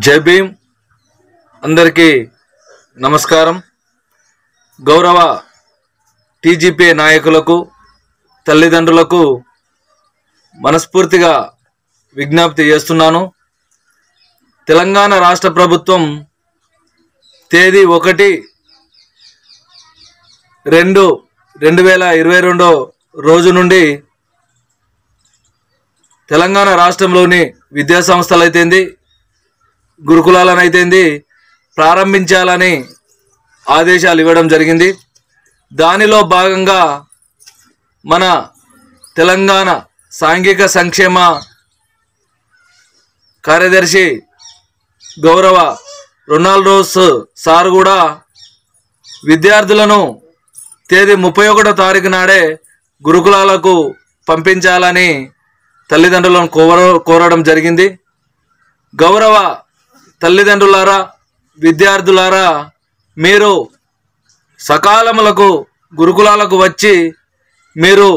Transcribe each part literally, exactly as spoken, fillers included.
జై భీమ్ అందరికీ నమస్కారం। గౌరవ టీజీపీ నాయకులకు తల్లిదండ్రులకు మనస్ఫూర్తిగా విజ్ఞప్తి చేస్తున్నాను। తెలంగాణ రాష్ట్ర ప్రభుత్వం తేదీ ఒకటి రెండు రెండు వేల ఇరవై రెండో రోజు నుండి తెలంగాణ రాష్ట్రంలోని విద్యా సంస్థలైతేంది గురుకులాలనైతేంది ప్రారంభించాలని ఆదేశాలు ఇవ్వడం జరిగింది। దానిలో భాగంగా మన తెలంగాణ సాంఘిక సంక్షేమ కార్యదర్శి గౌరవ రొనాల్డోస్ సార్ కూడా విద్యార్థులను తేదీ ముప్పై ఒకటో తారీఖు నాడే గురుకులాలకు పంపించాలని తల్లిదండ్రులను కోర కోరడం జరిగింది। గౌరవ తల్లిదండ్రులారా విద్యార్థులారా మీరు సకాలములకు గురుకులాలకు వచ్చి మీరు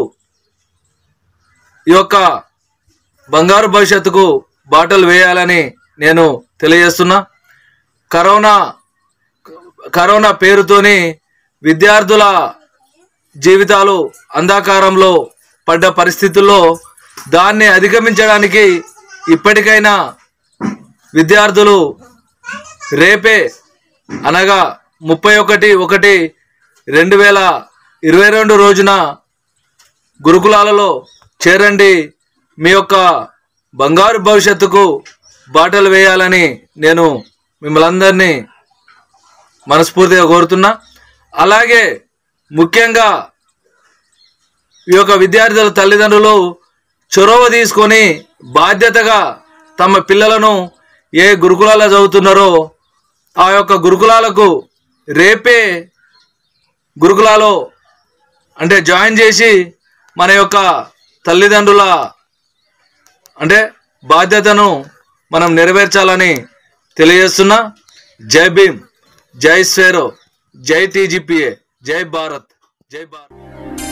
ఈ యొక్క బంగారు భవిష్యత్తుకు బాటలు వేయాలని నేను తెలియజేస్తున్నా। కరోనా కరోనా పేరుతోని విద్యార్థుల జీవితాలు అంధకారంలో పడ్డ పరిస్థితుల్లో దాన్ని అధిగమించడానికి ఇప్పటికైనా విద్యార్థులు రేపే అనగా ముప్పై ఒకటి ఒకటి రెండు వేల ఇరవై రెండు రోజున గురుకులాలలో చేరండి, మీ యొక్క బంగారు భవిష్యత్తుకు బాటలు వేయాలని నేను మిమ్మల్ని అందరినీ మనస్ఫూర్తిగా కోరుతున్నా। అలాగే ముఖ్యంగా ఈ యొక్క విద్యార్థుల తల్లిదండ్రులు చొరవ తీసుకొని బాధ్యతగా తమ పిల్లలను ఏ గురుకులాల్లో చదువుతున్నారో ఆ యొక్క గురుకులాలకు రేపే గురుకులాలో అంటే జాయిన్ చేసి మన యొక్క తల్లిదండ్రుల అంటే బాధ్యతను మనం నెరవేర్చాలని తెలియజేస్తున్నా। జై భీమ్, జై స్వేరో, జై టీజీపీఏ, జై భారత్, జై భారత్।